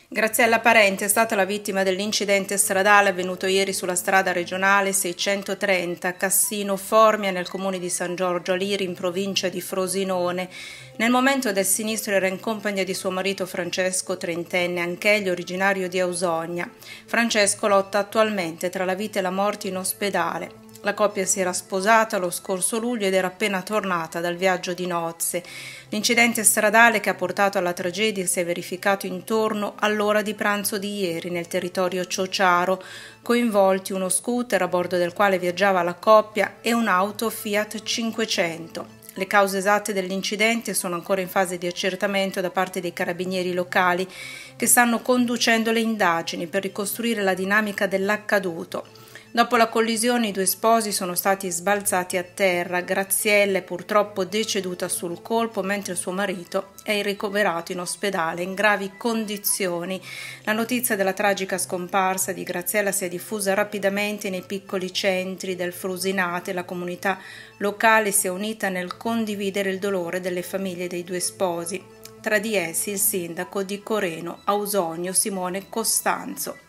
Graziella Parente è stata la vittima dell'incidente stradale avvenuto ieri sulla strada regionale 630 Cassino Formia nel comune di San Giorgio Aliri in provincia di Frosinone. Nel momento del sinistro era in compagnia di suo marito Francesco, trentenne, anch'egli originario di Ausogna. Francesco lotta attualmente tra la vita e la morte in ospedale. La coppia si era sposata lo scorso luglio ed era appena tornata dal viaggio di nozze. L'incidente stradale che ha portato alla tragedia si è verificato intorno all'ora di pranzo di ieri nel territorio ciociaro, coinvolti uno scooter a bordo del quale viaggiava la coppia e un'auto Fiat 500. Le cause esatte dell'incidente sono ancora in fase di accertamento da parte dei carabinieri locali che stanno conducendo le indagini per ricostruire la dinamica dell'accaduto. Dopo la collisione i due sposi sono stati sbalzati a terra. Graziella è purtroppo deceduta sul colpo, mentre suo marito è ricoverato in ospedale in gravi condizioni. La notizia della tragica scomparsa di Graziella si è diffusa rapidamente nei piccoli centri del Frusinate. La comunità locale si è unita nel condividere il dolore delle famiglie dei due sposi. Tra di essi il sindaco di Coreno Ausonio Simone Costanzo.